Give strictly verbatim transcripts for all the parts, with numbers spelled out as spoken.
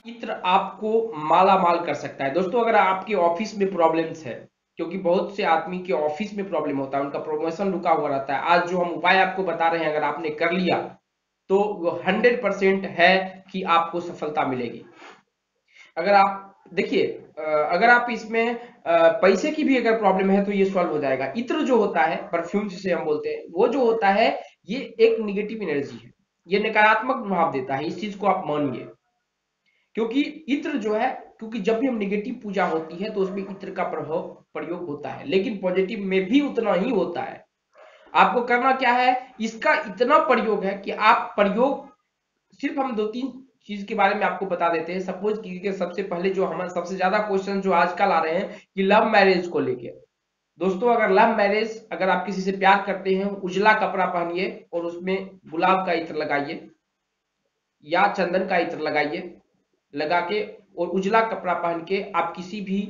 इत्र आपको माला माल कर सकता है। दोस्तों अगर आपके ऑफिस में प्रॉब्लम्स है, क्योंकि बहुत से आदमी के ऑफिस में प्रॉब्लम होता है, उनका प्रमोशन रुका हुआ रहता है, आज जो हम उपाय आपको बता रहे हैं अगर आपने कर लिया तो वो हंड्रेड परसेंट है कि आपको सफलता मिलेगी। अगर आप देखिए, अगर आप इसमें पैसे की भी अगर प्रॉब्लम है तो ये सॉल्व हो जाएगा। इत्र जो होता है, परफ्यूम जिसे हम बोलते हैं, वो जो होता है ये एक निगेटिव एनर्जी है, ये नकारात्मक प्रभाव देता है, इस चीज को आप मानिए। क्योंकि इत्र जो है, क्योंकि जब भी हम निगेटिव पूजा होती है तो उसमें इत्र का प्रभाव प्रयोग होता है, लेकिन पॉजिटिव में भी उतना ही होता है। आपको करना क्या है, इसका इतना प्रयोग है कि आप प्रयोग सिर्फ हम दो तीन चीज के बारे में आपको बता देते हैं। सपोज कीजिए सबसे पहले जो हमारे सबसे ज्यादा क्वेश्चन जो आजकल आ रहे हैं कि लव मैरिज को लेके। दोस्तों अगर लव मैरिज, अगर आप किसी से प्यार करते हैं, उजला कपड़ा पहनिए और उसमें गुलाब का इत्र लगाइए या चंदन का इत्र लगाइए, लगा के और उजला कपड़ा पहन के आप किसी भी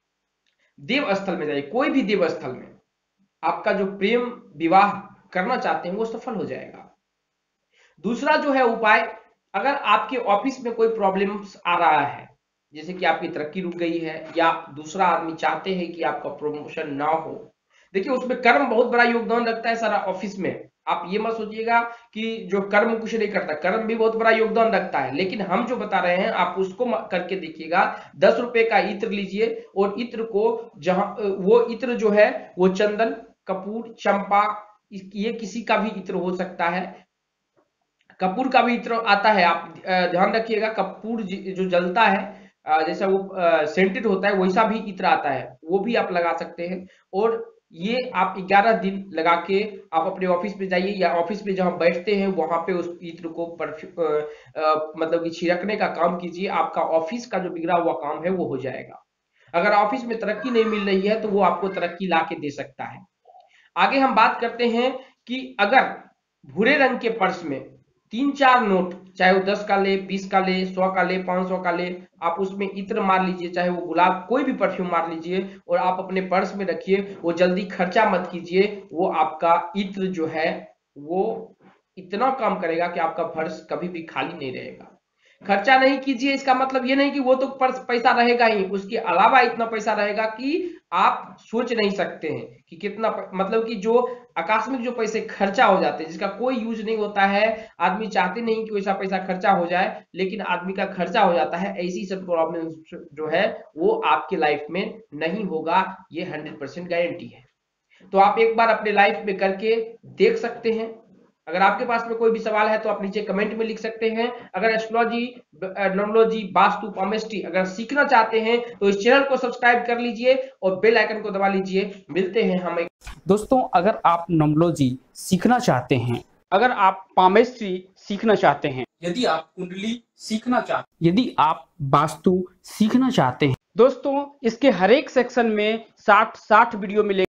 देव स्थल में जाइए, कोई भी देव स्थल में आपका जो प्रेम विवाह करना चाहते हैं वो सफल हो जाएगा। दूसरा जो है उपाय, अगर आपके ऑफिस में कोई प्रॉब्लम्स आ रहा है, जैसे कि आपकी तरक्की रुक गई है या दूसरा आदमी चाहते हैं कि आपका प्रमोशन ना हो, देखिए उसमें कर्म बहुत बड़ा योगदान रखता है सारा ऑफिस में। आप ये मत सोचिएगा कि जो कर्म कुछ नहीं करता, कर्म भी बहुत बड़ा योगदान रखता है, लेकिन हम जो बता रहे हैं आप उसको करके देखिएगा। दस रुपए का इत्र लीजिए और इत्र को जहां, वो इत्र जो है वो चंदन, कपूर, चंपा, ये किसी का भी इत्र हो सकता है। कपूर का भी इत्र आता है, आप ध्यान रखिएगा। कपूर जो जलता है जैसा वो सेंटेड होता है, वैसा भी इत्र आता है, वो भी आप लगा सकते हैं। और ये आप ग्यारह दिन लगा के आप अपने ऑफिस पे जाइए या ऑफिस में जहां बैठते हैं वहां पे उस इत्र को परफ्यूम मतलब कि छिड़कने का काम कीजिए। आपका ऑफिस का जो बिगड़ा हुआ काम है वो हो जाएगा। अगर ऑफिस में तरक्की नहीं मिल रही है तो वो आपको तरक्की ला के दे सकता है। आगे हम बात करते हैं कि अगर भूरे रंग के पर्स में तीन चार नोट, चाहे वो दस का ले, बीस का ले, सौ का ले, पांच सौ का ले, आप उसमें इत्र मार लीजिए, चाहे वो गुलाब कोई भी परफ्यूम मार लीजिए और आप अपने पर्स में रखिए। वो जल्दी खर्चा मत कीजिए, वो आपका इत्र जो है वो इतना काम करेगा कि आपका पर्स कभी भी खाली नहीं रहेगा। खर्चा नहीं कीजिए इसका मतलब ये नहीं कि वो तो पैसा रहेगा ही, उसके अलावा इतना पैसा रहेगा कि आप सोच नहीं सकते हैं कि कितना, मतलब कि जो आकस्मिक जो पैसे खर्चा हो जाते हैं जिसका कोई यूज नहीं होता है, आदमी चाहते नहीं कि वैसा पैसा खर्चा हो जाए, लेकिन आदमी का खर्चा हो जाता है। ऐसी सब प्रॉब्लम जो है वो आपके लाइफ में नहीं होगा, ये हंड्रेड परसेंट गारंटी है। तो आप एक बार अपने लाइफ में करके देख सकते हैं। अगर आपके पास में कोई भी सवाल है तो आप नीचे कमेंट में लिख सकते हैं। अगर एस्ट्रोलॉजी, न्यूमरोलॉजी, वास्तु, पामिस्ट्री अगर सीखना चाहते हैं तो इस चैनल को सब्सक्राइब कर लीजिए और बेल आइकन को दबा लीजिए। मिलते हैं हम एक दोस्तों, अगर आप न्यूमरोलॉजी सीखना चाहते हैं, अगर आप पामिस्ट्री सीखना चाहते हैं, यदि आप कुंडली सीखना चाहते हैं, यदि आप वास्तु सीखना चाहते हैं, दोस्तों इसके हर एक सेक्शन में साठ साठ वीडियो मिलेगा।